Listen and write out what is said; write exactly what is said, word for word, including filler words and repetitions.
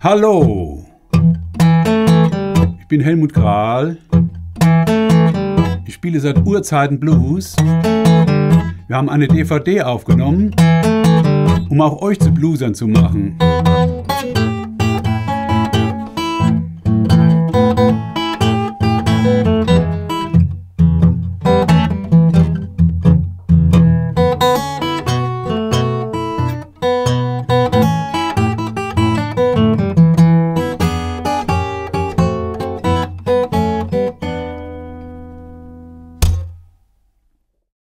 Hallo, ich bin Helmut Kral. Ich spiele seit Urzeiten Blues. Wir haben eine D V D aufgenommen, um auch euch zu Bluesern zu machen.